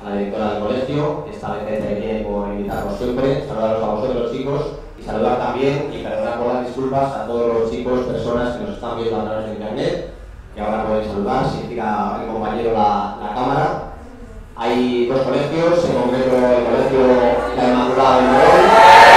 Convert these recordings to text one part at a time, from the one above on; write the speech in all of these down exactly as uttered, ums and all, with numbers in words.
a la directora del colegio, esta vez que viene por invitarnos siempre, saludaros a vosotros chicos y saludar también y perdonar por las disculpas a todos los chicos, personas que nos están viendo a través de internet, que ahora podéis saludar, si tira el compañero la, la cámara. Hay dos colegios, en concreto el colegio La Inmaculada de Morón.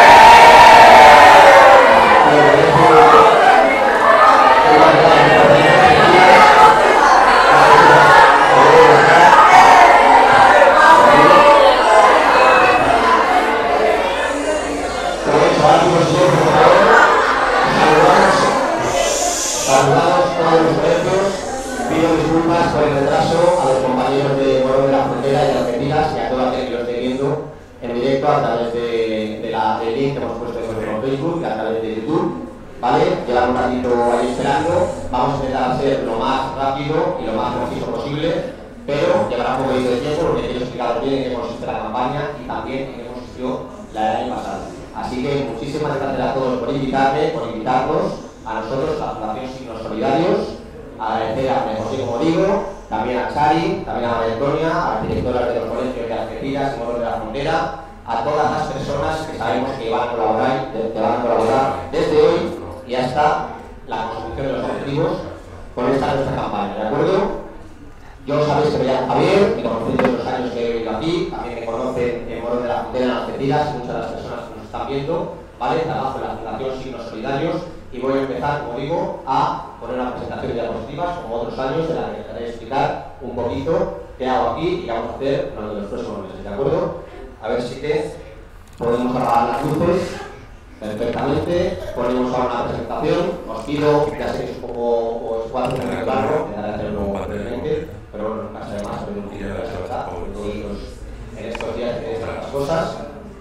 Saludados todos los colegios, pido disculpas por el retraso a los compañeros de Morón de la Frontera y de Algeciras y a todo aquel que lo esté viendo en directo a través de, de la, del link que hemos puesto en Facebook y a través de YouTube. ¿Vale? Llevar un ratito ahí esperando, vamos a intentar hacer lo más rápido y lo más preciso posible, pero llevará un poquito de tiempo porque quiero explicaros bien en qué consiste la campaña y también en qué consistió la del año pasado. Así que muchísimas gracias a todos por invitarme, por invitarnos a nosotros, la Fundación Signos Solidarios, agradecer a José, como digo, también a Xari, también a María Antonia, a las directoras de los colegios de Algeciras y Morón de la Frontera, a todas las personas que sabemos que van a colaborar, que van a colaborar desde hoy y hasta la consecución de los objetivos con esta nuestra campaña, ¿de acuerdo? Yo sabéis que me llamo Javier, me conocéis de los años que he vivido aquí, también me conocen en Morón de la Frontera, en Algeciras, y muchas de las personas que nos están viendo, ¿vale? Trabajo en la Fundación Signos Solidarios y voy a empezar, como digo, a poner una presentación de diapositivas, como otros años, en la que intentaré explicar un poquito qué hago aquí y qué vamos a hacer durante los próximos meses, ¿de acuerdo? A ver si que podemos apagar las luces perfectamente, ponemos ahora una presentación, os pido, ya sé que es un poco, os puedo hacer un largo, intentaré hacerlo brevemente, pero bueno, nunca sabe más sobre un vídeo de la verdad, en estos días tenéis tantas cosas.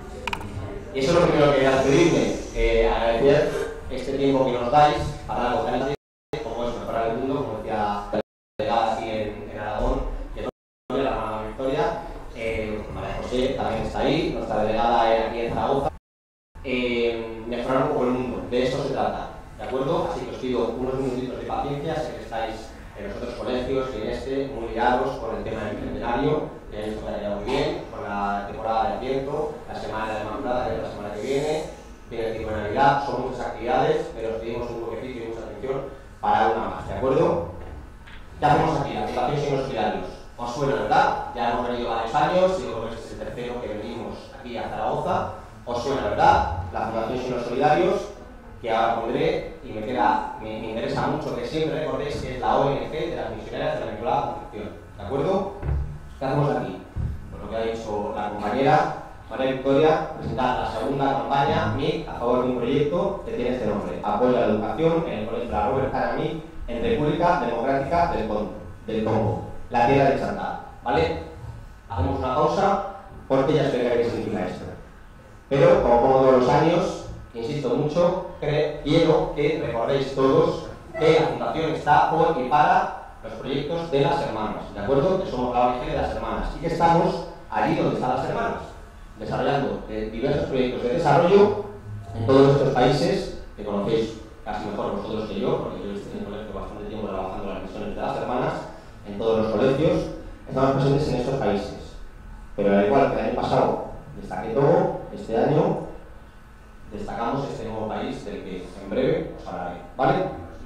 Y eso es lo primero que quería pedirme, eh, agradecer este tiempo que nos dais para algo tan como es mejorar el mundo, como decía la delegada aquí en, en Aragón, y en la hermana Victoria, eh, María José también está ahí, nuestra delegada aquí en Zaragoza. Eh, mejorar un poco el mundo, de eso se trata, ¿de acuerdo? Así que os pido unos minutitos de paciencia, sé que estáis en los otros colegios y en este muy liados con el tema del centenario, que he visto que ha ido muy bien, con la temporada de Adviento, la semana de la Inmaculada, que es la semana que viene, viene el tiempo de Navidad, son muchas actividades, pero os pedimos un toquecito y mucha atención para una más, ¿de acuerdo? ¿Qué hacemos aquí? La Fundación Signos Solidarios. ¿Os suena, verdad? Ya hemos venido varios años, y creo que este es el tercero que venimos aquí a Zaragoza. ¿Os suena, verdad? La Fundación Signos Solidarios, que ahora pondré, y me, queda, me, me interesa mucho que siempre recordéis que es la O N G de las Misioneras de la Inmaculada Concepción. ¿De acuerdo? ¿Qué hacemos aquí? Pues lo que ha dicho la compañera María Victoria, presentar la segunda campaña M I C a favor de un proyecto que tiene este nombre: Apoyo a la educación en el colegio La Robert Cana M I C en República Democrática del Congo, del Congo, la tierra de Chantal. ¿Vale? Hacemos una pausa porque ya explicaré qué significa esto. Pero, como pongo todos los años, insisto mucho, quiero que recordéis todos que la Fundación está por y para los proyectos de las hermanas, ¿de acuerdo? Que somos la O N G de las hermanas y que estamos allí donde están las hermanas, desarrollando eh, diversos proyectos de desarrollo en todos estos países que conocéis casi mejor vosotros que yo, porque yo estoy en el colegio bastante tiempo trabajando en las misiones de las hermanas, en todos los colegios, estamos presentes en estos países. Pero al igual que el año pasado destaqué todo, este año destacamos este nuevo país del que en breve os hablaré, ¿vale?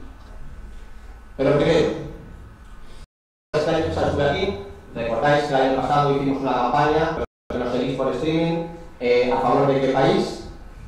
Pero primero, este año que sube aquí, recordáis que el año pasado hicimos una campaña, que nos seguís por streaming, eh, ¿a favor de qué país?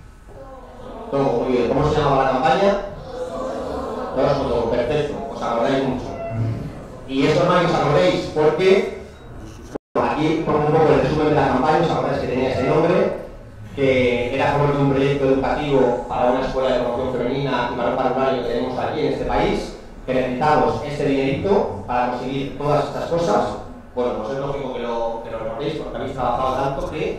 Togo, muy bien. ¿Cómo se llamaba la campaña? Todos con Togo, perfecto, os acordáis mucho. Y eso no hay que os acordéis, porque bueno, aquí pongo un poco el resumen de la campaña, os acordáis que tenía ese nombre, que era a favor de un proyecto educativo para una escuela de promoción femenina y para un parvulario que tenemos aquí en este país, que necesitamos este dinerito para conseguir todas estas cosas. Bueno, pues es lógico que lo, que lo recordéis porque habéis trabajado tanto que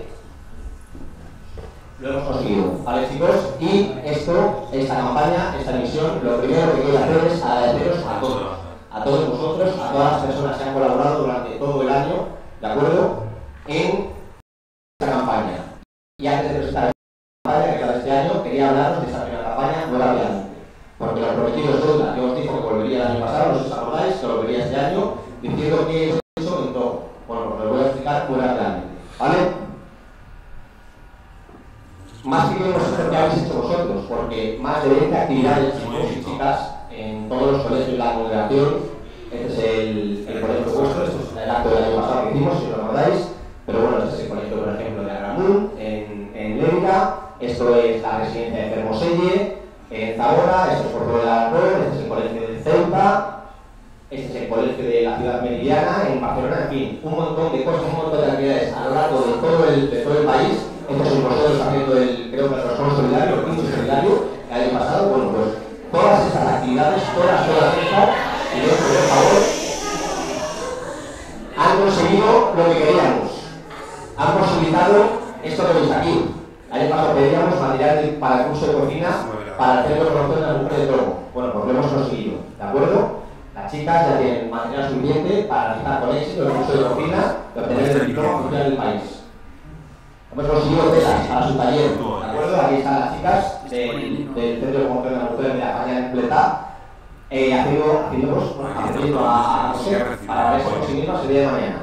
lo hemos conseguido, ¿vale, chicos? Y esto, esta campaña, esta misión, lo primero que quiero hacer es agradeceros a todos, a todos vosotros, a todas las personas que han colaborado durante todo el año, ¿de acuerdo?, en esta campaña. Y antes de presentar esta campaña, que cada este año, quería hablaros de esta primera campaña muy rápidamente, porque lo prometido es deuda. Yo os dije que volvería el año pasado, no sé si os acordáis, que volvería este año, diciendo que es eso en todo. Bueno, pues lo voy a explicar muy rápidamente. más que queremos hacer que habéis hecho vosotros, porque más de veinte actividades, chicos y chicas, en todos los colegios de la congregación. Este es el, el colegio vuestro, este es el acto del año pasado que hicimos, si os recordáis, pero bueno, este es el colegio, por ejemplo, de Agramunt, en, en Lévica, esto es la residencia de Fermoselle, en Zamora, esto es Porto del Alarcón, este es el colegio de Ceuta, este es el colegio de la ciudad meridiana, en Barcelona, en fin, un montón de cosas, un montón de actividades a lo largo de todo el, de todo el país. Esto es vosotros haciendo el, creo que el trastorno solidario, el pincho solidario, el año pasado. Bueno, pues todas estas actividades, todas, todas estas, y yo, por favor, han conseguido lo que queríamos. Han posibilitado esto que veis aquí. El año pasado pedíamos material para el curso de cocina para el centro de promoción de la mujer de Togo. Bueno, pues lo hemos conseguido, ¿de acuerdo? Las chicas ya tienen material suficiente para realizar con éxito el curso de cocina y obtener el diploma oficial del país. Hemos conseguido telas para su taller, ¿de acuerdo? Aquí están las chicas del, del centro de promoción de la mujer de la España en Pletá. Eh, haciendo, haciendo, pues, aprendiendo a José para ver si conseguimos el día de mañana.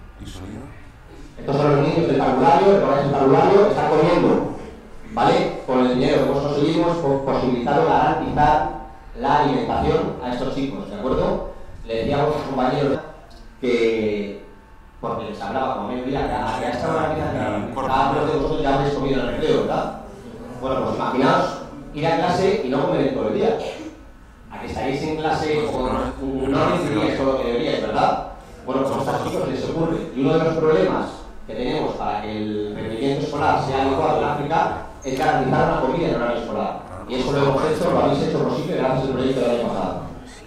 Estos son los niños del tabulario, recordáis el tabulario, están comiendo, ¿vale? Con el dinero que hemos conseguido, hemos posibilitado garantizar la alimentación a estos chicos, ¿de acuerdo? Le decíamos a los compañeros que, porque les hablaba como mediodía, que a, que a esta hora cada uno de vosotros ya habéis comido en el recreo, ¿verdad? Bueno, pues imaginaos ir a clase y no comer en todo el día. A que estaréis en clase o no, no recibíais todo lo que deberíais, ¿verdad? Bueno, pues a estos chicos les ocurre. Y uno de los problemas que tenemos para que el rendimiento escolar sea adecuado en África es garantizar una comida en horario escolar. Y eso lo hemos hecho, lo habéis hecho posible gracias al proyecto del año pasado.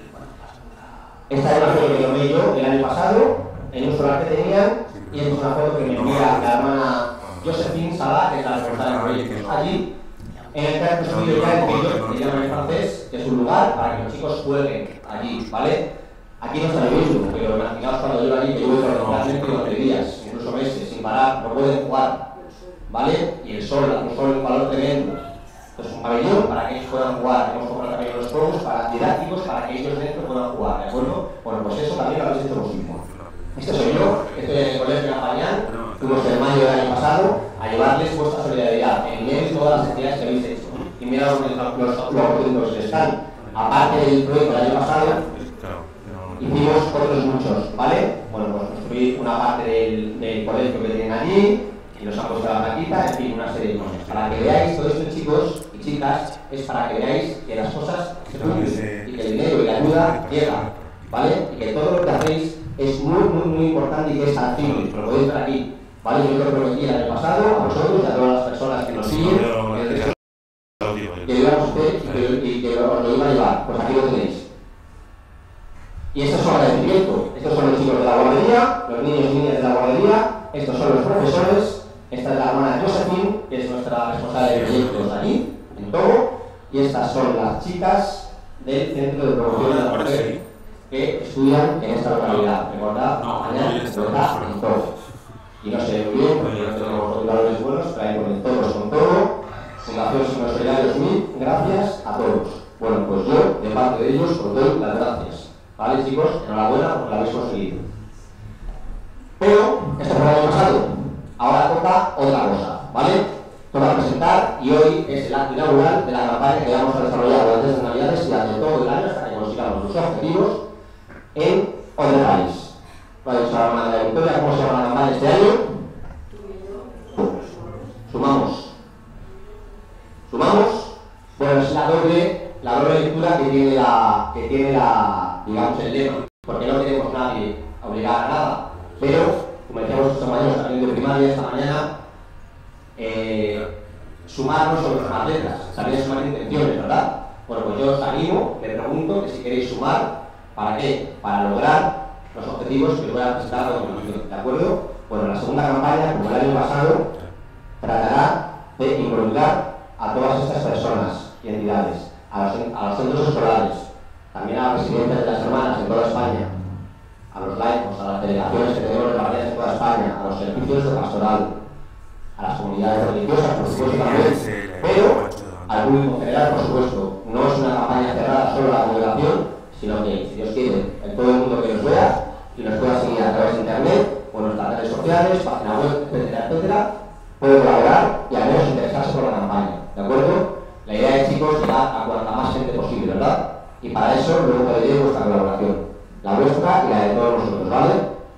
Esta es una foto que tomé yo el año pasado, en un solar que tenían, y esta es una foto que me envía la hermana Josephine Salah, que es la responsable del proyecto. Allí, en el que ha construido ya el Peyot, que llaman en francés, que es un lugar para que los chicos jueguen allí, ¿vale? Aquí no está lloviendo, pero imaginaos cuando llueve allí, que llueve torrencialmente durante días, incluso meses, sin parar, no pueden jugar, ¿vale? Y el sol, un sol, un calor tremendo. Entonces, un pabellón para que ellos puedan jugar. Hemos comprado también los juegos para didácticos para que ellos dentro puedan jugar, ¿de acuerdo? Bueno, pues eso también lo habéis hecho vosotros. Este soy yo, estoy en el colegio de Apañán, fuimos en mayo del año pasado a llevarles vuestra solidaridad en medio de todas las actividades que habéis hecho. Y mirad los, los, los contentos que están. Aparte del proyecto del año pasado, hicimos otros muchos, ¿vale? Bueno, pues construir una parte del, del colegio que tienen allí, y nos han puesto la plaquita, en fin, una serie de cosas. Para que veáis, todo esto, chicos y chicas, es para que veáis que las cosas se cumplen y que el dinero y la ayuda llega, ¿vale? Y que todo lo que hacéis es muy, muy, muy importante y que es tangible, lo podéis ver aquí, ¿vale? Yo lo prometí el año pasado a vosotros y a todas las personas que nos siguen, que íbamos a usted y que, y que os lo iba a llevar, pues aquí lo tenéis. Y esto es un agradecimiento, estos son los chicos de la guardería, los niños y niñas de la guardería, estos son los profesores. Esta es la hermana Josephine, que es nuestra responsable de proyectos allí, en Togo, y estas son las chicas del Centro de Promoción de la Mujer que estudian en esta localidad. Recordad, mañana en Togo. Y no sé muy bien, porque no tenemos valores buenos, pero ahí ponen todos con todo. Fundación Signos Solidarios mil, gracias a todos. Bueno, pues yo, de parte de ellos, os doy las gracias. ¿Vale, chicos? Enhorabuena porque lo habéis conseguido. Pero, esto fue el año pasado. Ahora toca otra cosa, ¿vale? Toca presentar y hoy es el acto inaugural de la campaña que vamos a desarrollar durante estas Navidades y durante todo el año hasta que consigamos los objetivos en otro país. Lo ha dicho la hermana de la Victoria, ¿cómo se llama la campaña este año? Sumamos. ¿Sumamos? Bueno, es la doble, la doble lectura que tiene la, que tiene la, digamos, el lema, porque no queremos nadie obligar a nada, pero como decíamos estos compañeros también de primaria esta mañana, eh, sumarnos sobre las letras, también sumar intenciones, ¿verdad? Bueno, pues yo os animo, me pregunto que si queréis sumar, ¿para qué? Para lograr los objetivos que os voy a presentar a continuación, ¿de acuerdo? Bueno, la segunda campaña, como el año pasado, tratará de involucrar a todas estas personas y entidades, a los, a los centros escolares, también a las residencias de las hermanas en toda España, a los laicos, a las delegaciones que tenemos repartidas en toda España, a los servicios de pastoral, a las comunidades religiosas, por supuesto también, pero al público en general, por supuesto. No es una campaña cerrada solo a la congregación, sino que, si Dios quiere, en todo el mundo que nos vea y nos pueda seguir a través de internet, o nuestras redes sociales, página web, etcétera, etcétera, puede colaborar y al menos interesarse por la campaña. ¿de acuerdo? La idea es, chicos, llegar a cuanta más gente posible, ¿verdad? Y para eso luego pediré vuestra colaboración, la vuestra y la de todos nosotros, ¿vale?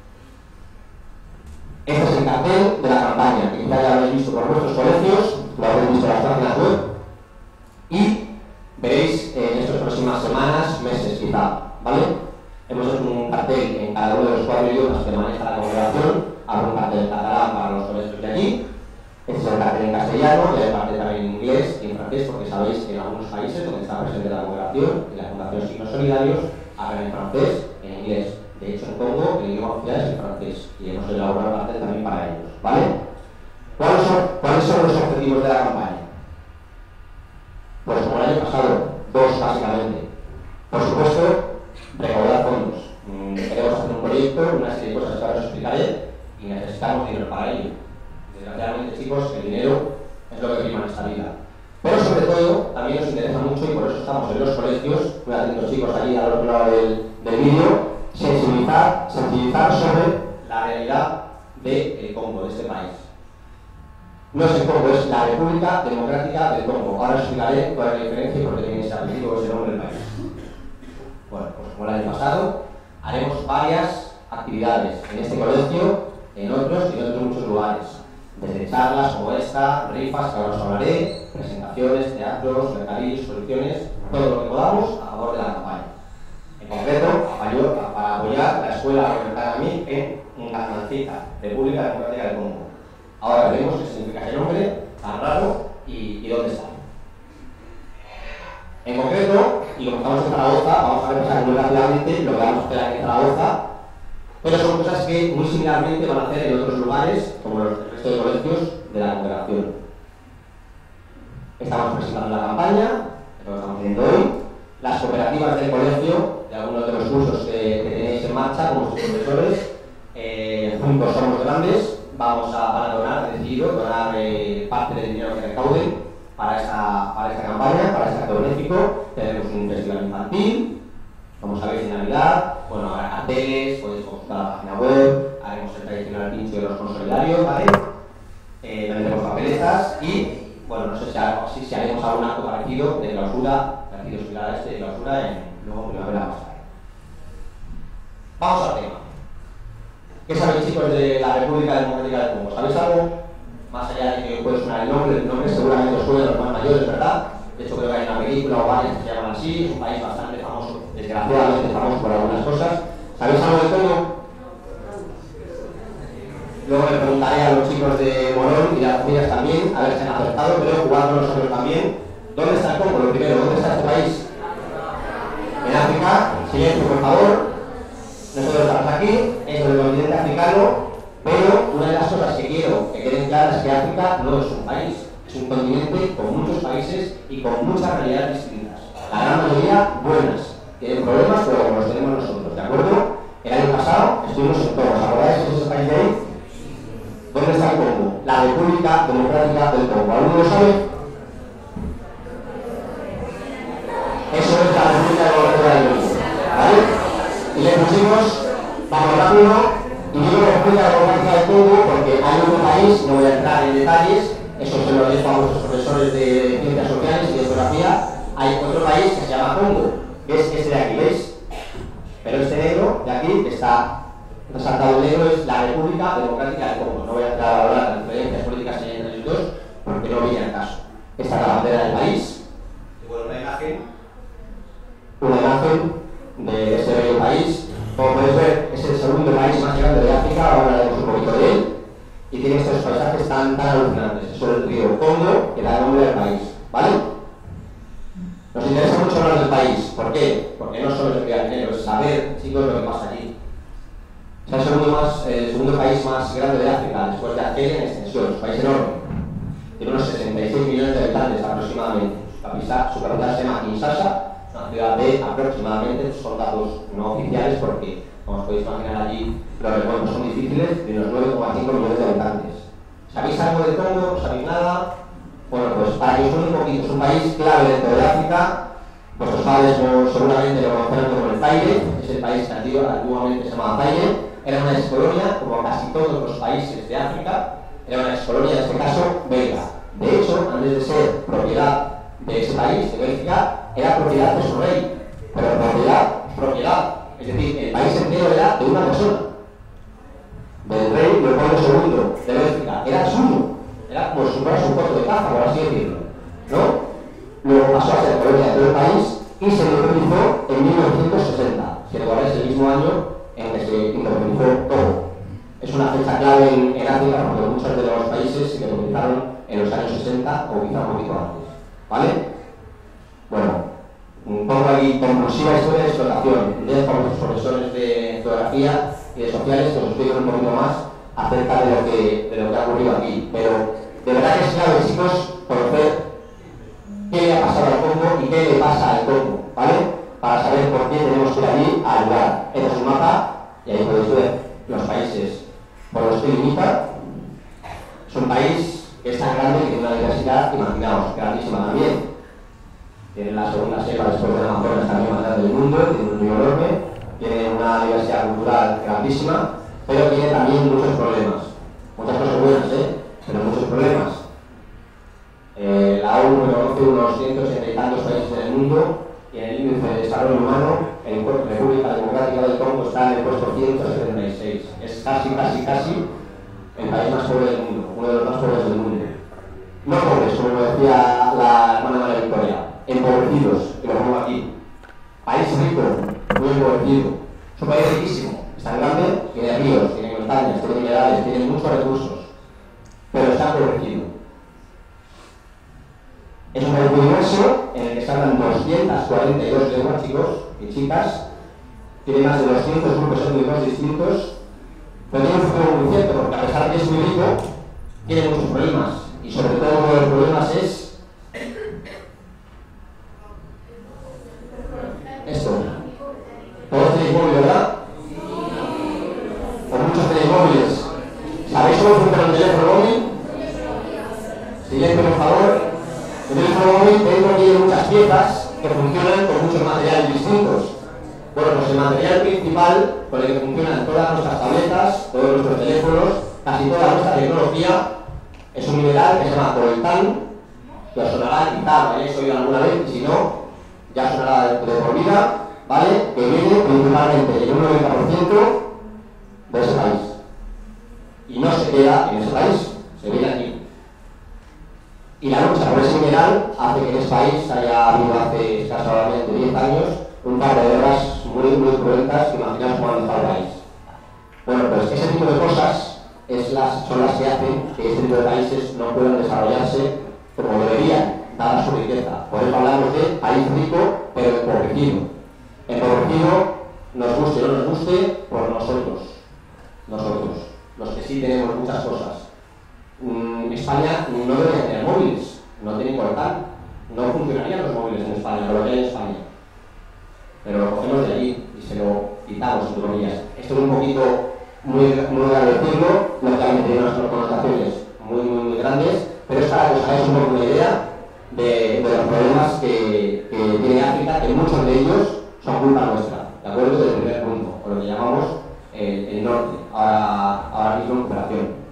Este es el cartel de la campaña, que quizá ya lo habéis visto por vuestros colegios, lo habéis visto en las páginas web, y veréis en estas próximas semanas, meses quizá, ¿vale? Hemos hecho un cartel en cada uno de los cuatro idiomas que maneja la congregación, habrá un cartel en catalán para los colegios de allí, este es el cartel en castellano, y hay un cartel también en inglés y en francés, porque sabéis que en algunos países donde está presente la congregación y la Fundación Signos Solidarios hablan en francés y en inglés. De hecho, en Congo el idioma oficial es el francés y hemos elaborado un cartel también para ellos, ¿vale? ¿Cuáles son, ¿Cuáles son los objetivos de la campaña? Pues como el año pasado, dos básicamente. Por supuesto, recaudar fondos. Mm, queremos hacer un proyecto, una serie de cosas que ahora os explicaré y necesitamos dinero para ello. Desgraciadamente, chicos, el dinero es lo que prima en esta vida. Pero sobre todo, también nos interesa mucho y por eso estamos en los colegios, muy atentos chicos allí al otro lado del, del vídeo, sensibilizar, sensibilizar sobre la realidad del Congo, de este país. No es el Congo, es la República Democrática del Congo. Ahora os explicaré cuál es la diferencia y por qué tiene ese apellido o ese nombre del país. Bueno, pues como el año pasado, haremos varias actividades en este colegio, en otros y en otros muchos lugares. Desde charlas como esta, rifas que ahora os hablaré, presentaciones, teatros, mercadillos, exposiciones, todo lo que podamos a favor de la campaña. En concreto, para apoyar la escuela Roberta Gamí en Caznancita, República Democrática del Congo. Ahora veremos qué significa ese nombre tan raro y, y dónde está. En concreto, y como estamos en Zaragoza, vamos a repasar muy rápidamente lo que vamos a hacer aquí en Zaragoza, pero son cosas que muy similarmente van a hacer en otros lugares, como los del resto de colegios de la congregación. Estamos presentando la campaña, lo que estamos haciendo hoy, las cooperativas del colegio, de algunos de los cursos que, que tenéis en marcha, como sus profesores, eh, juntos somos grandes, vamos a, van a donar, he decidido donar eh, parte del dinero que recauden para esta, para esta campaña, para este acto benéfico. Tenemos un festival infantil, como sabéis, en Navidad, bueno, habrá carteles, podéis consultar la página web, haremos el tradicional pincho de los consolidarios, ¿vale? Eh, también tenemos papeletas y, bueno, no sé si, si, si haremos algún acto parecido de clausura, parecido similar a este de clausura en luego primavera pasada. Vamos al tema. ¿Qué sabéis, chicos, de la República Democrática del Congo? ¿Sabéis algo? Más allá de que puede sonar el nombre, el nombre seguramente os suena a los más mayores, ¿verdad? De hecho, creo que hay una película o varias que se llaman así, es un país bastante famoso, desgraciadamente famoso por algunas cosas. ¿Sabéis algo de Congo? Luego le preguntaré a los chicos de Morón y de las familias también, a ver si han acertado, pero jugando nosotros también. ¿Dónde está el Congo? Lo primero, ¿dónde está este país? En África. Silencio, por favor. Nosotros estamos aquí, es el continente africano, pero una de las cosas que quiero que queden claras es que África no es un país, es un continente con muchos países y con muchas realidades distintas. La gran mayoría buenas, tienen problemas, pero como los tenemos nosotros, ¿de acuerdo? El año pasado estuvimos en todos, ¿acordáis de ese país de ahí? ¿Dónde está el Congo? La República Democrática del Congo. ¿Alguno lo sabe? Eso es la República Democrática del Congo, ¿vale? Y le pusimos, vamos rápido, y digo República Democrática del Congo porque hay otro país, no voy a entrar en detalles, eso se lo dejo a vuestros profesores de Ciencias Sociales y de Geografía, hay otro país que se llama Congo, que es este de aquí, ¿veis? Pero este negro de aquí, que está resaltado en negro, es la República Democrática del Congo. No voy a entrar a hablar de las diferencias políticas que hay entre los dos, porque no viene al caso. Esta es la bandera del país, y bueno, una imagen, una imagen de este bello país. Como podéis ver, es el segundo país más grande de África, ahora hablaremos un poquito de él, y tiene estos paisajes tan, tan alucinantes. Eso es el río Congo, que da el nombre del país, ¿vale? Nos interesa mucho hablar del país. ¿Por qué? Porque no solo es enviar dinero, es saber, chicos, lo que pasa allí. Es el segundo, más, eh, el segundo país más grande de África, después de Argelia en extensión, es un país enorme. Tiene unos sesenta y seis millones de habitantes aproximadamente. Su capital, su capital se llama Kinshasa, una ciudad de aproximadamente, son datos no oficiales porque, como os podéis imaginar allí, los recuentos son difíciles, de unos nueve coma cinco millones de habitantes. ¿Sabéis algo de Congo? ¿No sabéis nada? Bueno, pues para que os suene un poquito, es un país clave dentro de África. Vuestros padres no, seguramente lo conocerán como el Zaire, es el país que antiguamente se llamaba Zaire. Era una excolonia, como casi todos los países de África, era una excolonia, en este caso, belga. De hecho, antes de ser propiedad de ese país, de Bélgica, era propiedad de su rey. Pero propiedad, propiedad. Es decir, el país entero era de una persona. Del rey Leopoldo segundo de Bélgica. Era suyo. Era como si fuera su coto de caza, por así decirlo. ¿No? Luego pasó a ser colonia de todo el país y se independizó en mil novecientos sesenta, que es el mismo año en que se independizó todo. Es una fecha clave en, en África porque muchos de los países se independizaron en los años sesenta o quizá un poquito antes. ¿Vale? Bueno, pongo aquí conclusiva historia de explotación. De famosos profesores de geografía y de sociales que os explico un poquito más acerca de lo que, de lo que ha ocurrido aquí. Pero de verdad que es clave, chicos, conocer qué le ha pasado al Congo y qué le pasa al Congo, ¿vale? Para saber por qué tenemos que ir allí a ayudar. Este es un mapa y ahí podéis ver los países por los que limita. Es un país que es tan grande que tiene una diversidad, imaginaos, grandísima también. Tiene la segunda selva después de Amazonas también más grande del mundo, tiene un río enorme, tiene una diversidad cultural grandísima, pero tiene también muchos problemas. Muchas cosas buenas, ¿eh? Pero muchos problemas. Eh, la ONU reconoce unos ciento sesenta y tantos países en el mundo y en el índice de desarrollo humano en la República Democrática del Congo está en el puesto ciento setenta y seis. Es casi, casi, casi el país más pobre del mundo, uno de los más pobres del mundo. No pobres, como lo decía la hermana María Victoria, empobrecidos, que lo pongo aquí. País rico, muy empobrecido. Es un país riquísimo, es tan grande, tiene ríos, tiene montañas, tiene minerales, tiene muchos recursos, pero está empobrecido. Es un país muy diverso en el que se hablan doscientas cuarenta y dos lenguas, chicos y chicas. Tiene más de doscientos grupos étnicos distintos, pero tiene un futuro muy cierto, porque a pesar de que es muy rico, tiene muchos problemas. Y sobre todo uno de los problemas es esto. Todos tenéis móvil, ¿verdad? O muchos tenéis móviles. ¿Sabéis cómo funciona un teléfono móvil? Silencio, por favor. El teléfono móvil dentro tiene muchas piezas que funcionan con muchos materiales distintos. Bueno, pues el material principal con el que funcionan todas nuestras tabletas, todos nuestros teléfonos, casi toda nuestra tecnología, es un mineral que se llama coltán, que os sonará quizá, lo hayáis oído alguna vez, y si no, ya sonará de por vida, ¿vale? Que viene principalmente en un noventa por ciento de ese país. Y no se queda en ese país, se viene aquí. Y la lucha por ese mineral hace que en ese país haya habido hace escasamente diez años un par de guerras muy, muy cruentas que imaginaos cómo han dejado el país. Bueno, pues ese tipo de cosas es las, son las que hacen que este tipo de países no puedan desarrollarse como deberían, dada su riqueza. Por eso hablamos de país rico, pero empobrecido. Empobrecido, nos guste o no nos guste, por nosotros. Nosotros, los que sí tenemos muchas cosas. Mm, España no debería tener móviles, no tiene coltán. No funcionarían los móviles en España, lo que hay en España. Pero lo cogemos de allí y se lo quitamos, entre comillas. Esto es un poquito muy, muy grave decirlo, lógicamente tiene unas connotaciones muy, muy, muy grandes, pero es para que os hagáis un poco una idea de, de los problemas que, que tiene África, que muchos de ellos son culpa nuestra, ¿de acuerdo? Del primer punto, o lo que llamamos el, el norte, ahora, ahora mismo en cooperación.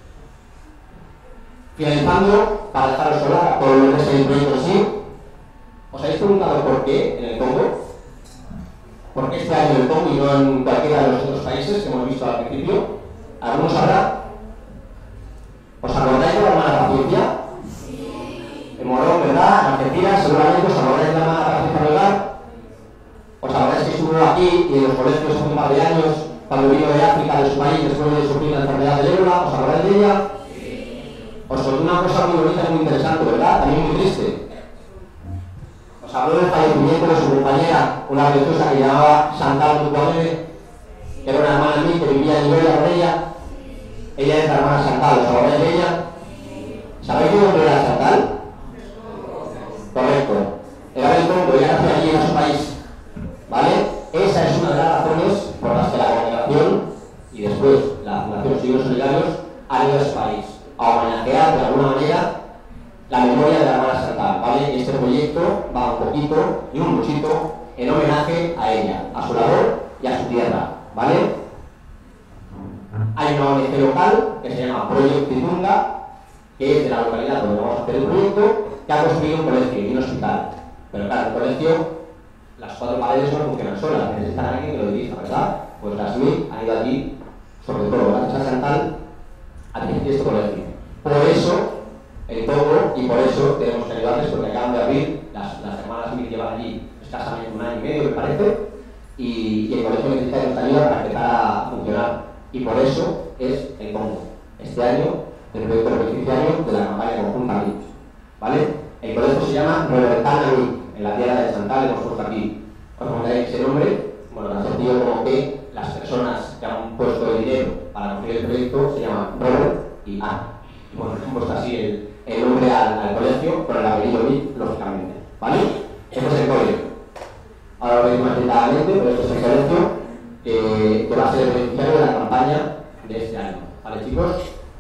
Finalizando, para dejaros sola todo lo que es el proyecto en sí, ¿os habéis preguntado por qué en el Congo? ¿Por qué este año en el Congo y no en cualquiera de los otros países que hemos visto al principio? ¿Algunos sabrá? ¿Os acordáis de la hermana Paciencia? Sí. En Morón, ¿verdad? En Argentina, seguramente os acordáis de la hermana Paciencia Melgar. ¿Os acordáis que estuvo aquí y en los colegios hace un par de años cuando vino de África, de su país, después de sufrir la enfermedad del ébola? ¿Os acordáis de ella? Os contó una cosa muy bonita y muy interesante, ¿verdad? También muy triste. Os habló del fallecimiento de su compañera, una religiosa que llamaba Chantal Duquamene, que era una hermana mía que vivía en Liberia con ella. Ella es la hermana Chantal, ¿os acordáis de ella? ¿Sabéis de dónde era Chantal? Correcto. Era del Congo, ella nació allí en su país. ¿Vale? Esa es una de las razones por las que la congregación y después la Fundación Siglos Solidarios han ido a ese país a homenajear de alguna manera la memoria de la hermana Chantal, ¿vale? Y este proyecto va un poquito y un muchito en homenaje a ella, a su labor y a su tierra, ¿vale? Hay una O N G local que se llama Proyecto Itunga, que es de la localidad donde vamos a hacer el proyecto, que ha construido un colegio y un hospital. Pero claro, el colegio, las cuatro paredes no funcionan solas, necesitan a alguien que lo dirija, ¿verdad? Pues las M I C han ido allí, sobre todo gracias a Chantal, a dirigir este colegio. Por eso, el todo, y por eso tenemos que ayudarles, porque acaban de abrir, las, las hermanas M I C llevan allí escasamente un año y medio, me parece, y, y el colegio necesita nuestra ayuda para empezar a funcionar. Y por eso es el Congo. Este año, el proyecto beneficiario de la campaña conjunta M I C. ¿Vale? El colegio se llama Robertana M I C. En la tierra de Chantal hemos puesto aquí. Os pondréis ese nombre. Bueno, tan sencillo como que las personas que han puesto el dinero para construir el proyecto se llaman Robert y Anne. Bueno, hemos puesto así el, el nombre al, al colegio, con el apellido M I C, lógicamente. ¿Vale? Este es el colegio. Ahora lo veis más detalladamente, pero este es el colegio que, que va a ser el beneficiario de la campaña de este año. ¿Vale, chicos?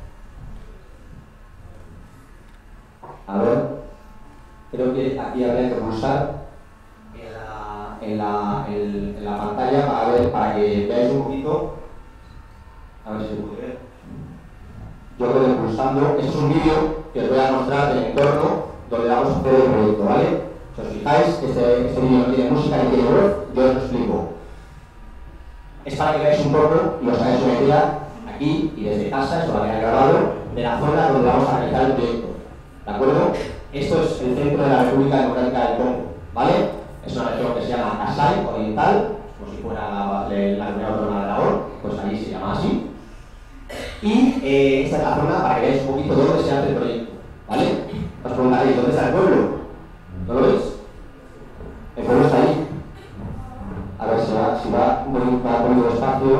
A ver, creo que aquí habría que pulsar en la, en la, en, en la pantalla para ver, para que veáis un poquito. A ver si se puede ver. Yo voy pulsando. Este es un vídeo que os voy a mostrar del entorno donde vamos a hacer el proyecto, ¿vale? Si os fijáis, este, este vídeo no tiene música ni tiene voz, yo os lo explico. Es para que veáis un poco y os hagáis una idea aquí y desde casa, esto lo había grabado, de la zona donde vamos a realizar el proyecto. ¿De acuerdo? Esto es el centro de la República Democrática del Congo, ¿vale? Es una región que se llama Kasai Oriental, como si fuera la, la Comunidad Autónoma de Aragón, pues allí se llama así. Y eh, esta es la zona para que veáis un poquito dónde se hace el proyecto, ¿vale? Os preguntaréis, ¿dónde está el pueblo? ¿No lo veis? El pueblo está ahí. A ver si va, si va un poquito despacio.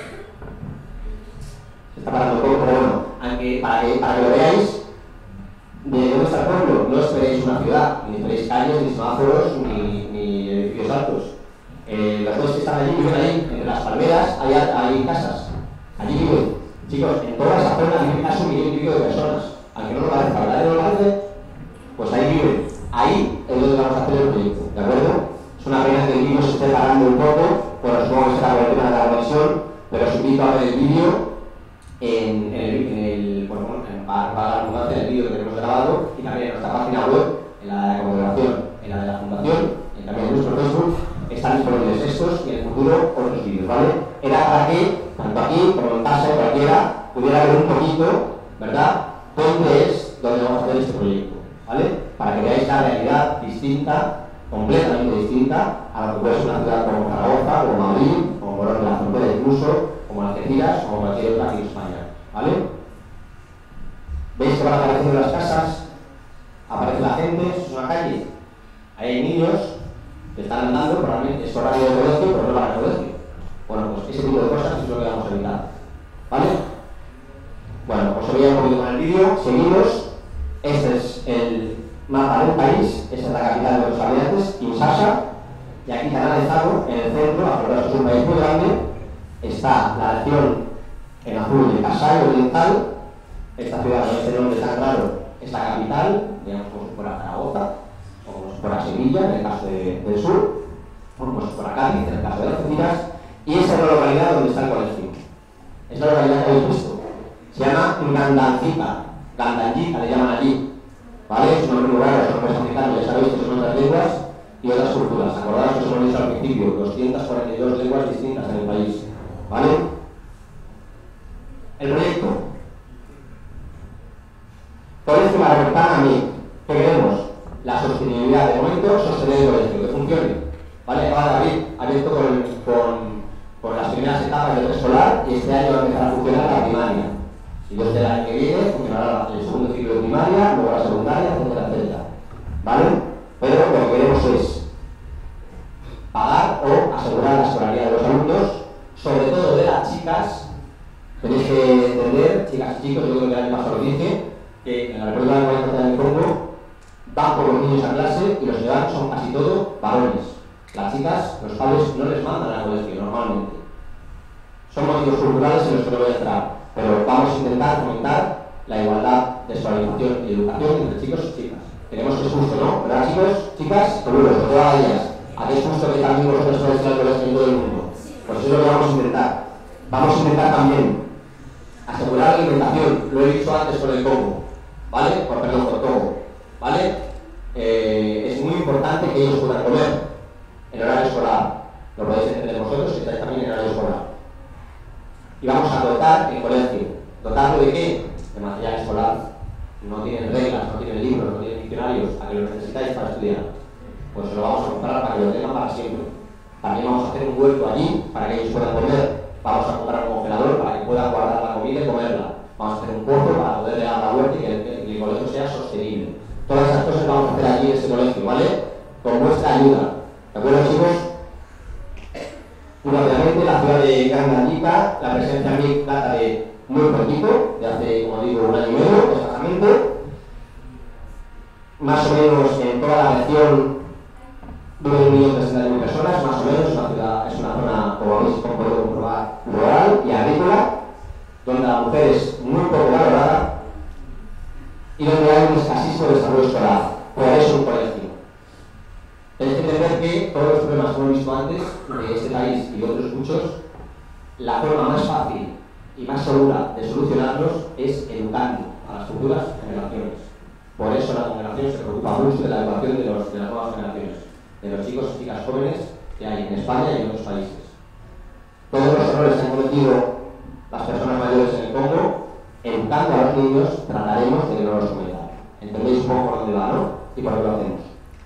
Se está parando un poco, pero bueno, aunque, para, que, para que lo veáis, ¿de dónde está el pueblo? No esperéis una ciudad, ni esperéis calles, ni semáforos, ni, ni edificios altos. Eh, los dos que están allí viven ahí, entre las palmeras, hay, hay casas. Allí viven. Chicos, en toda esa zona viven casi un millón y pico de personas. Aunque no lo parezca, ¿verdad? ¿No lo parece? Pues ahí viven. Ahí es donde vamos a hacer el proyecto, ¿de acuerdo? Es una pena que el vídeo se esté parando un poco, bueno, supongo que será por el tema de la conexión, pero os invito a ver el vídeo en, en el, en el bueno, en, para, para la redundancia del vídeo que tenemos grabado y también en nuestra página web, en la de la congregación, en la de la fundación, y también en nuestro Facebook, están disponibles estos y en el futuro otros vídeos, ¿vale? Era para que, tanto aquí como en casa, cualquiera, pudiera ver un poquito, ¿verdad?, dónde es donde vamos a hacer este proyecto, ¿vale? Para que veáis la realidad distinta, completamente distinta a lo que puede ser una ciudad como Zaragoza, como Madrid, como Morón de la Frontera incluso, como Algeciras, como cualquier otra aquí en España, ¿vale? ¿Veis que van apareciendo las casas? Aparece la gente, es una calle. Ahí hay niños que están andando, probablemente es horario de colegio, pero no van al colegio. Bueno, pues ese tipo de cosas es lo que vamos a evitar, ¿vale? Bueno, os voy a un poquito con el vídeo, seguimos. Este es el mapa del país, esta es la capital de los aliantes, Kinshasa, y aquí canalizado en el centro, acordaos que es un país muy grande, está la región en azul de Kasai Oriental. Esta ciudad con este nombre tan raro es la capital, digamos como si fuera Zaragoza, o como si fuera Sevilla en el caso de, del sur, o como si fuera Cádiz en el caso de Algeciras, y esa es la localidad donde está el colegio. Es la localidad que habéis visto. Se llama Ngandanzika, Gandanjika le llaman allí. ¿Vale? Es un nombre muy raro, es un nombre africano, ya sabéis que son otras lenguas y otras culturas. Acordaos que os hemos dicho al principio, doscientas cuarenta y dos lenguas distintas en el país. ¿Vale? El proyecto. Colegio Robertana M I C. ¿Qué queremos? La sostenibilidad. De momento, sostener el colegio, que funcione. ¿Vale? Acaba de abrir, abierto con, con, con las primeras etapas del preescolar y este año va a empezar a funcionar la primaria. Y desde el año que viene funcionará el segundo ciclo de primaria, luego la secundaria, etcétera, etcétera. ¿Vale? Pero lo que queremos es pagar o asegurar la escolaridad de los alumnos, sobre todo de las chicas. Tenéis que entender, chicas y chicos, yo creo que el año pasado lo dije, que en la República Democrática del Congo van por los niños a clase y los que van son casi todos varones. Las chicas, los padres no les mandan al colegio normalmente. Son motivos culturales en los que no voy a entrar. Pero vamos a intentar fomentar la igualdad de escolarización y educación entre chicos y chicas. Tenemos que es justo, ¿no? ¿Verdad, chicos? Chicas, seguros, de todas ellas. ¿A qué es justo que también vosotros podáis ir al colegio en todo el mundo? Pues eso es lo que vamos a intentar. Vamos a intentar también asegurar la alimentación, lo he dicho antes con el Congo. ¿vale? Por perdón, por todo, ¿vale? Eh, es muy importante que ellos puedan comer en horario escolar. Lo podéis entender vosotros, que estáis también en horario escolar. Y vamos a dotar el colegio. ¿Dotarlo de qué? De material escolar. No tienen reglas, no tienen libros, no tienen diccionarios, a que lo necesitáis para estudiar. Pues se lo vamos a comprar para que lo tengan para siempre. También vamos a hacer un huerto allí para que ellos puedan comer. Vamos a comprar un congelador para que puedan guardar la comida y comerla. Vamos a hacer un pozo para poder regar la huerta y que el, que el colegio sea sostenible. Todas esas cosas vamos a hacer allí en ese colegio, ¿vale? Con vuestra ayuda. ¿De acuerdo, chicos? Muy rápidamente, la ciudad de Gangandica, la presencia en mí data de muy poquito, de hace, como digo, un año y medio, exactamente. Más o menos en toda la región de un millón trescientas mil personas, más o menos, es una ciudad, es una zona, como habéis podido comprobar, rural y agrícola, donde la mujer es muy poco valorada y donde hay un escasísimo desarrollo escolar. Por eso un colegio. Tenéis que entender que todos los problemas que hemos visto antes de este país y de otros muchos, la forma más fácil y más segura de solucionarlos es educando a las futuras generaciones. Por eso la congregación se preocupa mucho de la educación de, los, de las nuevas generaciones, de los chicos y chicas jóvenes que hay en España y en otros países. Todos los errores que han cometido las personas mayores en el Congo, educando a los niños, trataremos de que no los cometan. ¿Entendéis un poco por dónde va, no? Y por qué lo hacemos.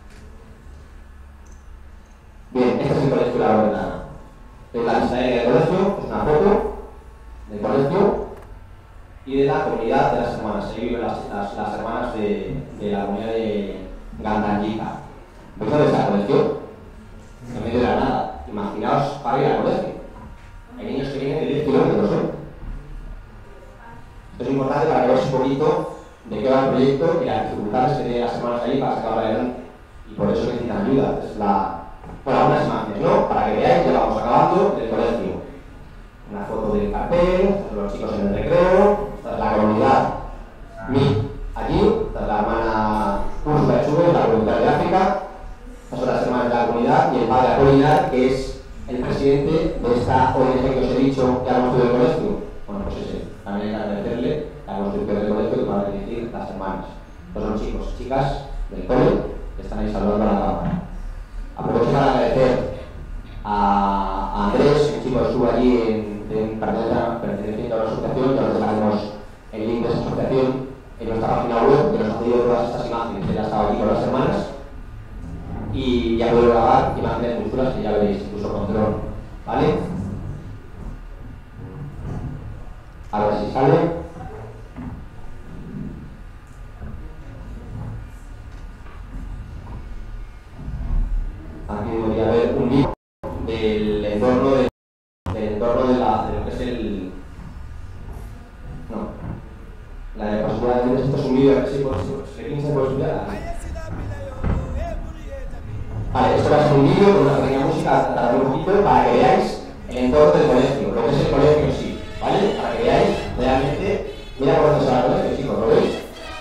Bien, este es el colegio de la Loredana. Es la lista aérea del colegio, es una foto del colegio y de la comunidad de las hermanas. Ahí viven las, las, las hermanas de, de la comunidad de Gandanyica. ¿Veis dónde está el colegio? En medio de la nada. Imaginaos para ir al colegio. Hay niños que vienen de diez kilómetros, ¿eh? Esto es importante para que veáis un poquito de qué va el proyecto y las dificultades que tienen las hermanas allí para sacarlo adelante. Y por eso necesitan ayuda. Es la... Bueno, algunas imágenes, ¿no? Para que veáis, ya vamos acabando, el colegio. Una foto del cartel, los chicos en el recreo, esta es la comunidad Mi allí, esta es la hermana Úrsula Echuve, la comunidad de África, estas son las hermanas de la comunidad y el padre Apolinar, que es el presidente de esta O N G que os he dicho que ha construido el colegio. Bueno, pues ese, también hay que agradecerle la construcción del colegio que van a dirigir las hermanas. Estos son chicos y chicas del cole que están ahí saludando a la cámara. Aprovecho para agradecer a Andrés, un chico que estuvo allí en, en perteneciente a una asociación, ya os dejaremos el link de esa asociación en nuestra página web, que nos ha pedido todas estas imágenes, él ha estado aquí con las hermanas y ya puedo grabar imágenes muy chulas que ya veréis, incluso con dron, ¿vale? A ver si sale. Aquí debería haber un vídeo del entorno de, del entorno de, la, de lo que es el... No. La de posibilidad de esto es un vídeo, a ver si le pincha por estudiar. Vale, esto va a ser un vídeo con una pequeña música, tratar un poquito para que veáis el entorno del colegio, lo que es el colegio en sí, ¿vale? Para que veáis realmente, mira por dónde se va el colegio, chicos, ¿lo veis?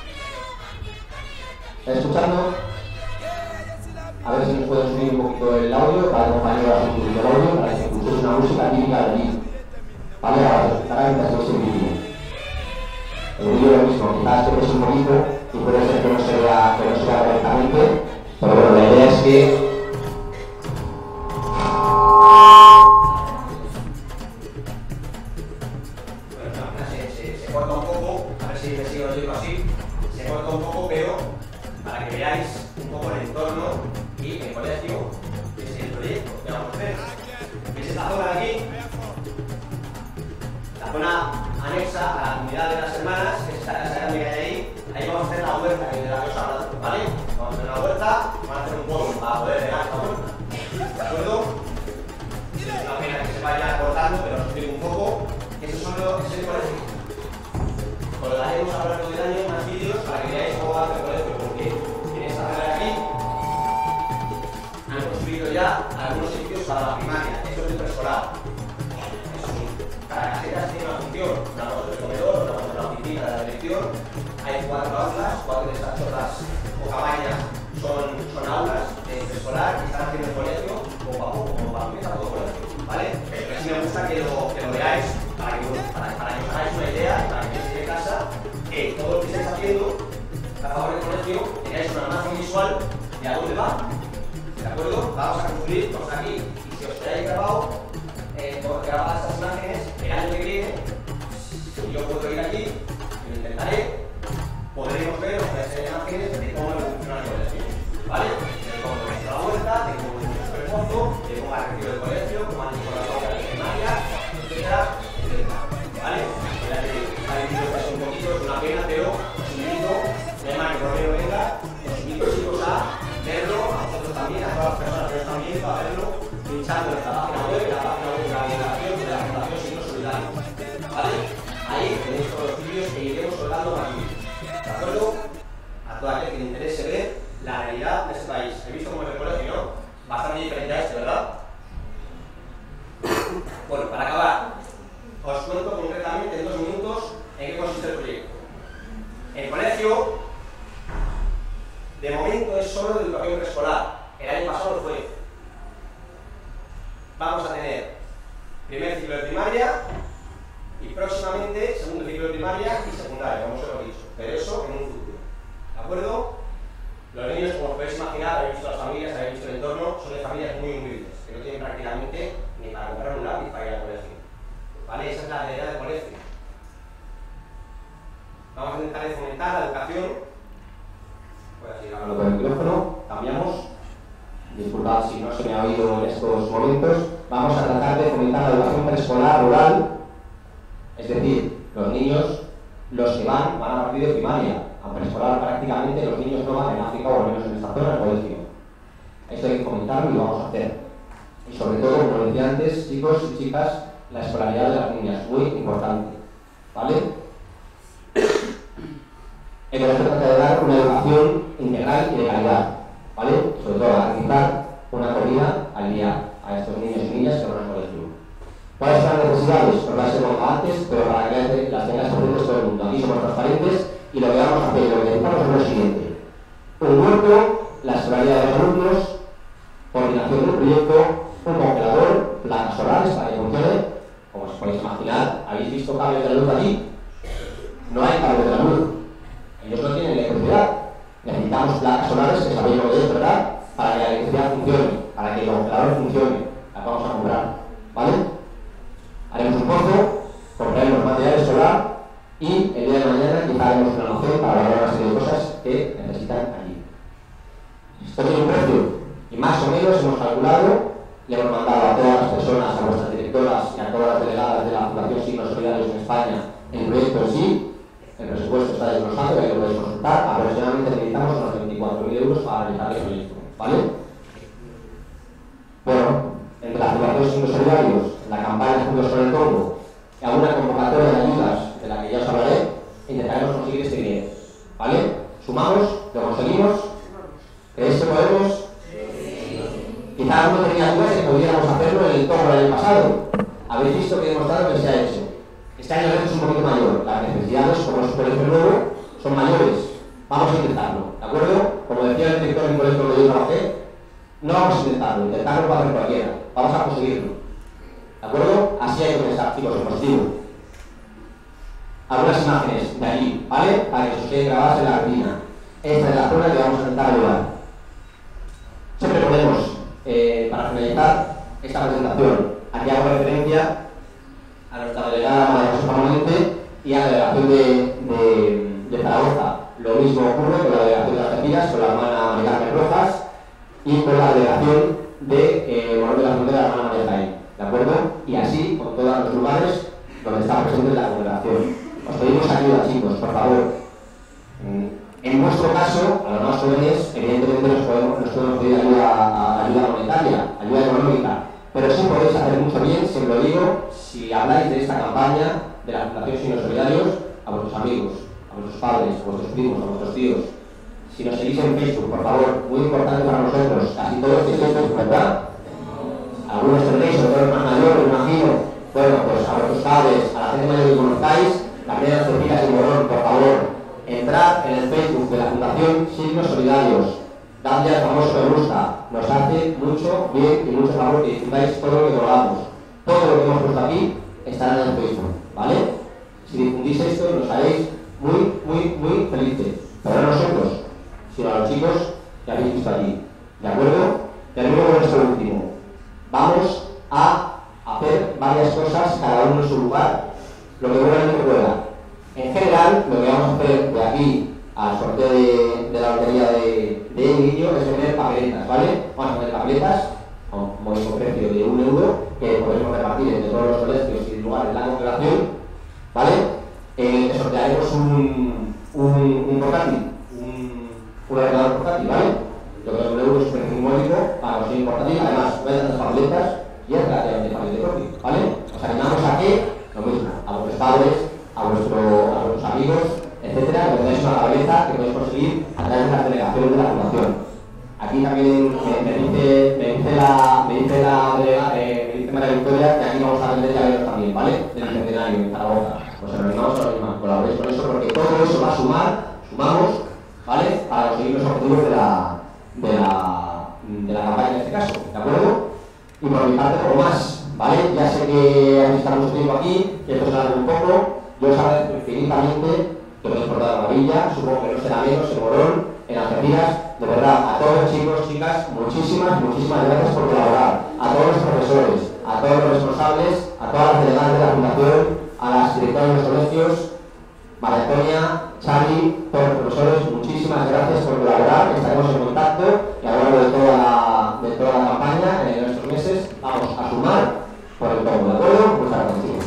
¿Estáis escuchando? A ver si nos pueden subir un poquito el audio para acompañar a un poquito el audio para que escuchéis una música típica de allí. Vale, ahora os explicaré mientras veis el vídeo. El vídeo es lo mismo, quizás que es un poquito y puede ser que no se vea, que no se vea correctamente, pero bueno, la idea es que todo lo que estáis haciendo está a favor del colegio, tenéis una imagen visual de a dónde va. ¿De acuerdo? Vamos a concluir todos aquí. Y si os quedáis grabado, eh, grabadas estas imágenes, el año que viene, si yo puedo ir aquí, y lo intentaré, podremos ver las imágenes de cómo evoluciona el colegio. ¿Vale? De cómo hemos hecho la vuelta, de cómo hemos hecho el fondo, de cómo ha crecido el colegio, cómo han hecho las obras de primaria, etcétera, etcétera. ¿Vale? Ya que ha dicho que es un poquito, es una pena, pero os invito, no hay más que Romero venga, os invito chicos a verlo, a vosotros también, a todas las personas que están viendo, a verlo, pinchando en la página web, en la página web de la Fundación, de la Fundación Signos Solidarios. ¿Vale? Ahí tenéis todos los vídeos que iremos soltando aquí. ¿De acuerdo? A todo aquel que le interese ver la realidad de este país. He visto cómo es el colegio, ¿no? Bastante diferente a este, ¿verdad? Bueno, para acabar, os cuento concretamente en dos minutos en qué consiste el proyecto. El colegio, de momento, es solo de educación preescolar. El año pasado lo fue. Vamos a tener primer ciclo de primaria y próximamente segundo ciclo de primaria y secundaria, como os he dicho. Pero eso en un futuro. ¿De acuerdo? Los niños, como os podéis imaginar, habéis visto las familias, habéis visto el entorno, son de familias muy humildes, que no tienen prácticamente ni para comprar un lápiz para ir al colegio. ¿Vale? Esa es la realidad del colegio. Vamos a intentar fomentar la educación. Voy a seguir hablando con el micrófono. Cambiamos. Disculpad si no se me ha oído en estos momentos. Vamos a tratar de fomentar la educación preescolar rural. Es decir, los niños, los que van, van a partir de primaria. A preescolar prácticamente los niños no van en África o al menos en esta zona del colegio. Esto hay que fomentarlo y lo vamos a hacer. Y sobre todo, como decía antes, chicos y chicas, la escolaridad de las niñas, muy importante. ¿Vale? El colegio trata de dar una educación integral y de calidad. ¿Vale? Sobre todo garantizar una comida al día a estos niños y niñas que van al colegio. ¿Cuáles son las necesidades? Os las he contado antes, pero para que las tengáis presentes todo el mundo. Aquí somos transparentes y lo que vamos a hacer, lo que necesitamos es lo siguiente. Un huerto, la escolaridad de los alumnos, coordinación del proyecto, un congelador, placas solares para que funcione. Como os podéis imaginar, ¿habéis visto cables de la luz allí? No hay cables de la luz. Ellos no tienen electricidad. Necesitamos placas solares, que sabéis lo que es, ¿verdad? Para que la electricidad funcione, para que el congelador funcione. Las vamos a comprar. ¿Vale? Haremos un pozo, compraremos material solar y el día de mañana quizá haremos un almacén para guardar una serie de cosas que necesitan allí. Esto tiene un precio y más o menos hemos calculado, le hemos mandado a todas las personas, a nuestras directoras y a todas las delegadas de la Fundación Signos Solidarios en España el proyecto en sí. El presupuesto está desglosado, ahí lo podéis consultar. Aproximadamente necesitamos unos veinticuatro mil euros para realizar el proyecto. ¿Vale? Bueno, entre la Fundación Signos Solidarios, la campaña Juntos con el Congo y alguna convocatoria de ayudas de la que ya os hablaré, intentaremos conseguir este dinero. ¿Vale? ¿Sumamos? ¿Lo conseguimos? ¿Creéis que podemos? Quizás no tenía dudas de que pudiéramos hacerlo en el Congo del año pasado. Habéis visto que he demostrado que se ha hecho. Este año el reto es un poquito mayor. Las necesidades, como es un colegio nuevo, son mayores. Vamos a intentarlo, ¿de acuerdo? Como decía el director del colegio que yo trabajé, no vamos a intentarlo, intentarlo lo va a hacer cualquiera. Vamos a conseguirlo. ¿De acuerdo? Así hay que pensar, chicos, en positivo. Algunas imágenes de allí, ¿vale? Para que se os queden grabadas en la retina. Esta es la zona que vamos a intentar ayudar. Siempre ponemos, eh, para finalizar esta presentación, aquí hago referencia a nuestra delegada María José Permanente y a la delegación de, de, de Zaragoza. Lo mismo ocurre con la delegación de Algeciras, con la hermana María Carmen Rojas y con la delegación de eh, Morón de la Frontera, la hermana María Jaén. ¿De acuerdo? Y así con todos los lugares donde está presente la congregación. Os pedimos ayuda, chicos, por favor. En nuestro caso, a los más jóvenes, evidentemente nos podemos, nos podemos pedir ayuda, ayuda monetaria, ayuda económica, pero sí podéis hacer mucho bien, siempre lo digo, si habláis de esta campaña de la Fundación Signos Solidarios a vuestros amigos, a vuestros padres, a vuestros primos, a vuestros tíos. Si nos seguís en Facebook, por favor, muy importante para nosotros, casi todos tenéis Facebook, ¿verdad? Algunos tendréis, sobre todo los más mayores, me imagino. Bueno, pues a vuestros padres, a la gente mayor que conozcáis, también a las Algeciras y Morón, por favor, entrad en el Facebook de la Fundación Signos Solidarios, dadle al famoso me gusta, nos hace mucho bien y mucho favor que difundáis todo lo que colgamos. Todo lo que hemos puesto aquí estará en el Facebook, ¿vale? Si difundís esto, nos haréis muy, muy, muy felices. pero no a nosotros, sino a los chicos que habéis visto allí. ¿De acuerdo? Termino con esto último. Vamos a hacer varias cosas, cada uno en su lugar, lo que buenamente pueda. En general, lo que vamos a hacer de aquí al sorteo de, de la lotería de, de niño es tener papeletas, ¿vale? Vamos a poner papeletas a un módico precio de un euro que podemos repartir entre todos los colegios y lugares de la congregación, ¿vale? Eh, que sortearemos un, un, un portátil, un, un ordenador portátil, ¿vale? Yo creo que un euro es un precio módico para conseguir un portátil, además no hay tantas papeletas y es relativamente fácil de conseguir, ¿vale? Os animamos a que, lo mismo, a vuestros padres, a, vuestro, a vuestros amigos, etcétera, que tengáis una tableta que podéis conseguir a través de las delegaciones de la fundación. Aquí también me, me dice, me dice la, me dice la delegada, eh, me dice María Victoria que aquí vamos a vender llaveros también, ¿vale? Del centenario en Zaragoza. Pues os animamos a los demás, colaboréis con eso porque todo eso va a sumar, sumamos, ¿vale? Para conseguir los objetivos de la, de la, de la campaña en este caso, ¿de acuerdo? Y por mi parte, poco más, ¿vale? Ya sé que habéis estado mucho tiempo aquí, que esto se alarga un poco. Yo os agradezco infinitamente que me hayáis portado maravilla, supongo que no será menos en Morón, en Algeciras. De verdad, a todos los chicos, chicas, muchísimas, muchísimas gracias por colaborar. A todos los profesores, a todos los responsables, a todas las delegadas de la fundación, a las directoras de los colegios, María Antonia, Xavi, todos los profesores, muchísimas gracias por colaborar. Estaremos en contacto y a lo largo de toda la, de toda la campaña, en estos meses, vamos a sumar por el todo, ¿de acuerdo? Muchas gracias, chicos.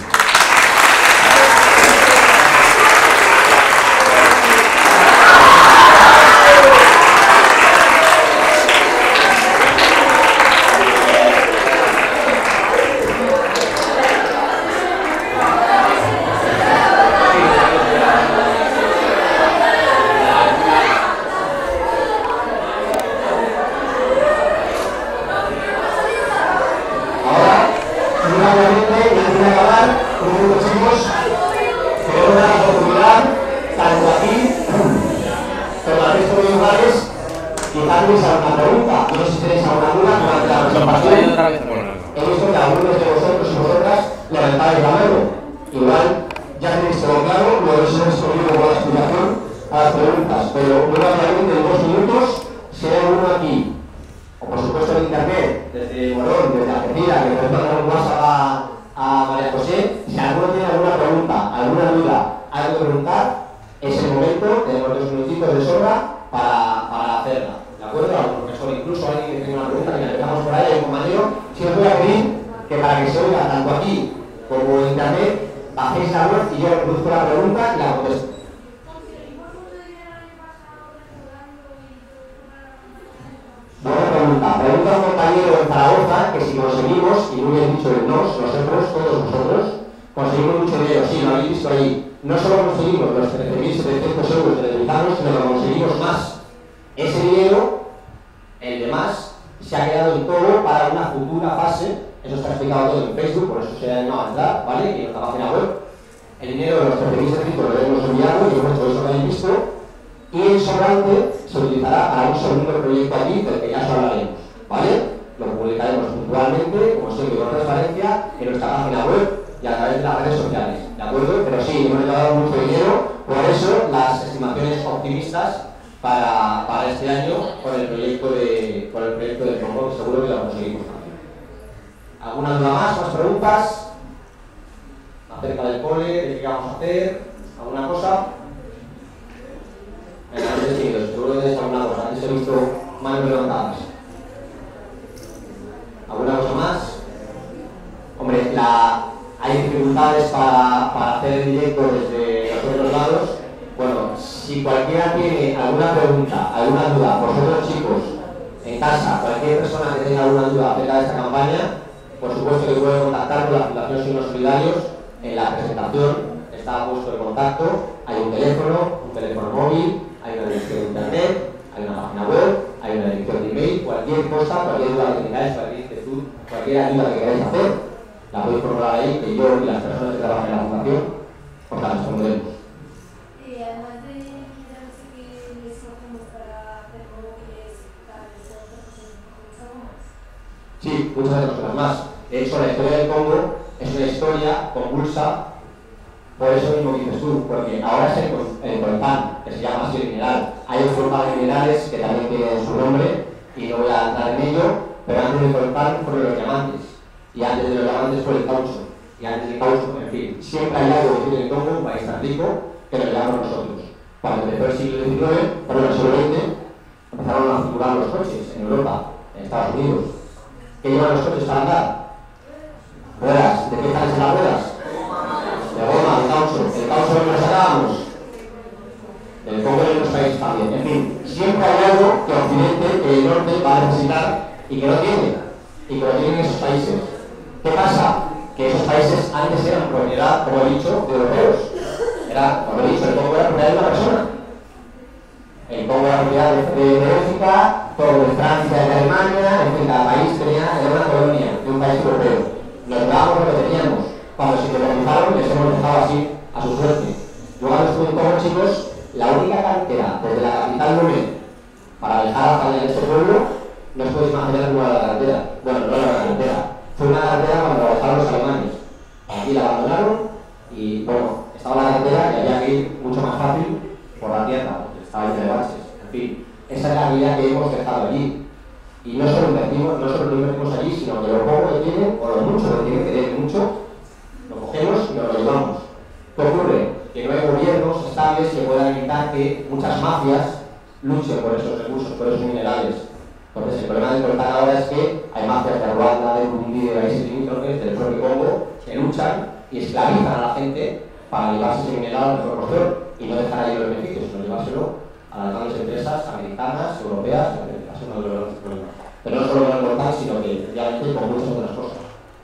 Sí, muchas otras cosas más. De hecho, la historia del Congo es una historia convulsa Por eso mismo que dices tú, porque ahora es el, el coltán, que se llama así el mineral. Hay otros coltán minerales que también tienen su nombre, y no voy a entrar en ello, pero antes del coltán fueron los diamantes, y antes de los diamantes fue el caucho, y antes del caucho, en fin, siempre hay algo que tiene el Congo, un país tan rico, que lo llevamos nosotros. Cuando empezó el siglo diecinueve, por el siglo veinte, empezaron a circular los coches en Europa, en Estados Unidos. ¿Qué llevan los coches para andar? ¿Ruedas? ¿De qué salen las ruedas? De goma, de caucho. ¿El caucho de lo sacábamos? Del Congo y de los países también. En fin, siempre hay algo que Occidente, que el norte va a necesitar y que no tiene, y que lo tienen esos países. ¿Qué pasa? Que esos países antes eran propiedad, como he dicho, de europeos. Era, como he dicho, el Congo era propiedad de una persona. El Congo era propiedad de, de, de Bélgica, todo de Francia, de Alemania, en fin, cada país tenía, era una colonia de un país europeo. Nos dábamos lo que teníamos. Cuando se independizaron, les hemos dejado así a su suerte. Yo cuando estuve en Congo, chicos, la única carretera desde la capital Lomé para dejar a Falla en este pueblo, no os podéis imaginar cómo era la carretera. Bueno, no era una carretera. Fue una carretera cuando la dejaron los alemanes. Aquí la abandonaron y, bueno, estaba la carretera y había que ir mucho más fácil por la tierra, porque estaba llena de baches. En fin, esa es la vida que hemos dejado allí. Y no solo invertimos, no solo lo invertimos allí, sino que lo poco que tienen, o lo mucho que tienen, que tienen mucho, lo cogemos y nos lo llevamos. ¿Qué ocurre? Que no hay gobiernos estables que puedan evitar que muchas mafias luchen por esos recursos, por esos minerales. Entonces, el problema del coltán ahora es que hay mafias de Ruanda, de Burundi, de países limítrofes, del propio Congo, que luchan y esclavizan a la gente para llevarse ese mineral al mejor postor y no dejar ahí los beneficios, sino llevárselo a las grandes empresas americanas, europeas, que es uno de los grandes problemas. Pero no solo con el coltán, sino que efectivamente con muchas otras cosas.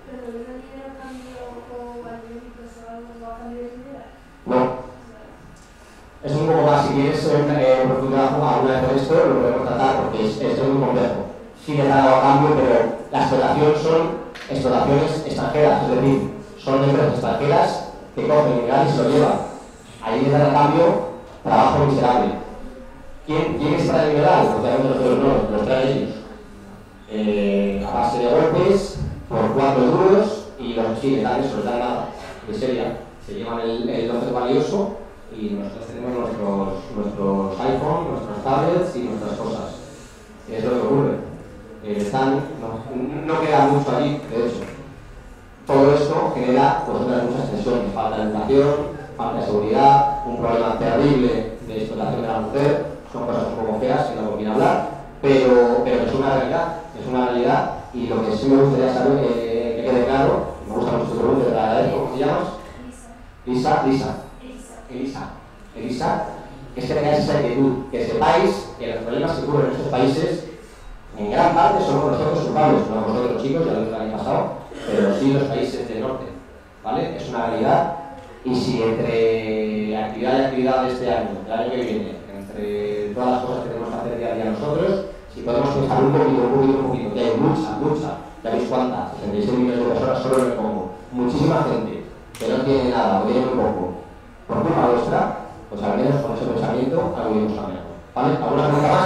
No. Es un poco más, si quieres eh, profundizar alguna vez en esto, lo podemos tratar porque es, es muy complejo. Sí le da a cambio, pero la explotación son explotaciones extranjeras, es decir, son empresas extranjeras que cogen mineral y se lo llevan. Ahí le da a cambio trabajo miserable. ¿Quién, quién extrae el mineral? Obviamente los de los los traen ellos. Eh, a base de golpes, por cuatro duros, y los sí, le dan eso, les dan nada, de seria. Se llevan el, el objeto valioso y nosotros tenemos nuestros, nuestros iPhones, nuestros tablets y nuestras cosas. Y es lo que ocurre. Eh, están, no, no queda mucho allí, de hecho. Todo esto genera pues, otras muchas tensiones, falta de educación, falta de seguridad, un problema terrible de explotación de la mujer, son cosas un poco feas que no conviene hablar, pero, pero es una realidad, es una realidad y lo que sí me gustaría saber, eh, que quede claro, me gusta mucho tu pregunta, te la agradezco, ¿cómo te llamas? Lisa, Lisa, Elisa, Elisa, que es que tengáis esa inquietud, que sepáis que los problemas que ocurren en estos países, en gran parte somos nosotros culpables, no vosotros chicos, ya lo dije el año pasado, pero sí los países del norte, ¿vale? Es una realidad, y si entre actividad y actividad de este año, el año que viene, entre todas las cosas que tenemos que hacer día a día nosotros, si podemos pensar un poquito, un poquito, un poquito, que hay mucha, mucha, ya veis cuántas, sesenta y seis millones de personas solo en el Congo, muchísima gente que no tiene nada o tiene muy poco, por culpa vuestra, pues al menos con ese pensamiento algo iremos cambiando. ¿Vale? ¿Alguna pregunta más?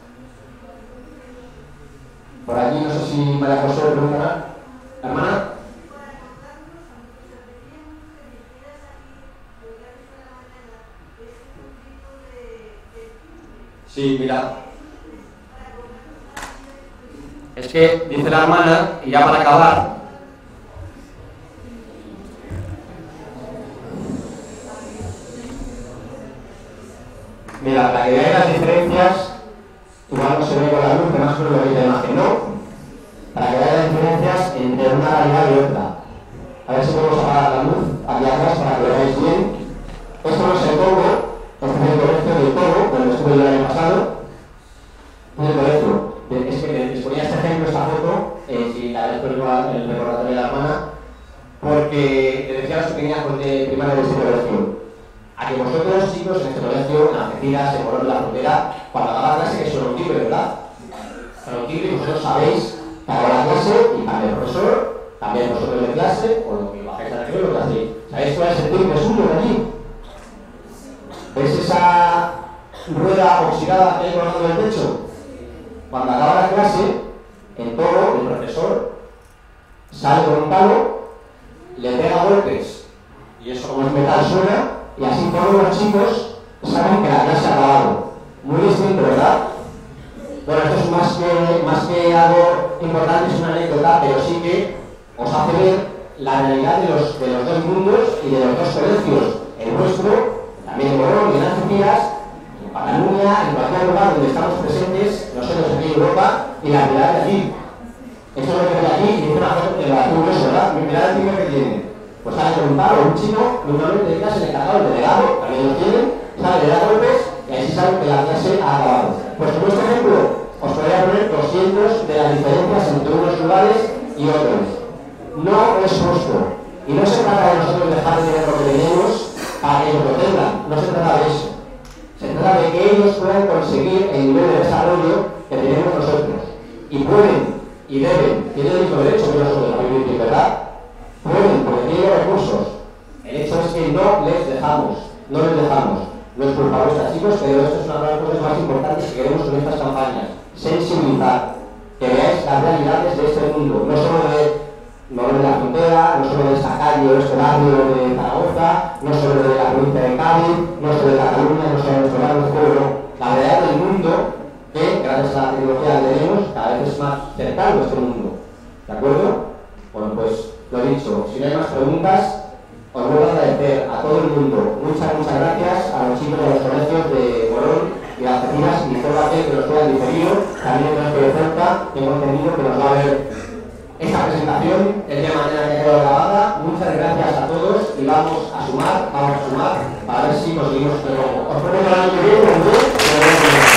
Por aquí no sé si María José preguntará. ¿Hermana? Sí, mira. Es que dice la hermana, y ya para acabar, mira, para que veáis las diferencias, igual no se ve con la luz, pero más con lo que la imagen, ¿no? Para que veáis las diferencias entre una realidad y otra. A ver si podemos apagar la luz aquí atrás para que lo veáis bien. Esto no es el Congo, este es el colegio del Congo, donde estuve yo el año pasado. Es el colegio. Es que les ponía este ejemplo, esta foto, eh, si la veis por el recordatorio de la hermana, porque le decía a los pequeños de primaria de este colegio. A que vosotros, chicos, en este colegio, en Algeciras, en Morón de la Frontera, cuando acaba la clase, que suena un timbre, ¿verdad? Suena un timbre y vosotros sabéis que acaba la clase y cambia el profesor, cambiáis vosotros de clase, o lo que bajáis a la clase, lo que hacéis. ¿Sabéis cuál es el timbre suyo de allí? ¿Veis esa rueda oxidada que hay colgando del techo? Cuando acaba la clase, en todo, el profesor sale con un palo, le pega golpes Y eso como es metal suena, y así todos los chicos saben que la clase ha acabado. Muy distinto, ¿verdad? Bueno, esto es más que, más que algo importante, es una anécdota, pero sí que os hace ver la realidad de los, de los dos mundos y de los dos colegios. El nuestro, también en Morón y en Algeciras, en Cataluña, en cualquier lugar donde estamos presentes, nosotros aquí en Europa y la realidad de aquí. Esto es lo que ve aquí y dice una foto de la curiosa, ¿verdad? Mirad el primer que tiene. Pues sale con un palo, un chico, normalmente de clase, el encargado, el delegado, también lo tienen, sale, le da golpes y así saben que la clase ha acabado. Pues con este ejemplo os podría poner doscientos de las diferencias entre unos lugares y otros. No es justo. Y no se trata de nosotros dejar de tener lo que tenemos para que ellos lo tengan. No se trata de eso. Se trata de que ellos puedan conseguir el nivel de desarrollo que tenemos nosotros. Y pueden, y deben, tienen el mismo derecho que nosotros a vivir bien, ¿verdad? Pueden, porque tienen recursos. El hecho es que no les dejamos. No les dejamos. No es culpa vuestra, chicos, pero esto es una de las cosas más importantes que queremos con estas campañas. Sensibilizar. Que veáis las realidades de este mundo. No solo de no de la frontera, no solo de esta calle o este barrio de Zaragoza, no solo de la provincia de Cádiz, no solo de Cataluña, no solo de nuestro barrio de pueblo. La realidad del mundo que, gracias a la tecnología que tenemos, cada vez es más cercano a este mundo. ¿De acuerdo? Bueno, pues lo dicho, si no hay más preguntas, os vuelvo a agradecer a todo el mundo. Muchas, muchas gracias a los chicos de los colegios de Morón y de Algeciras y todo aquel que nos pueda diferido, también el colegio de Ceuta, que hemos entendido que nos va a ver esta presentación el día de mañana que quedó grabada. Muchas gracias a todos y vamos a sumar, vamos a sumar para ver si conseguimos el robo. Os prometo el año que viene,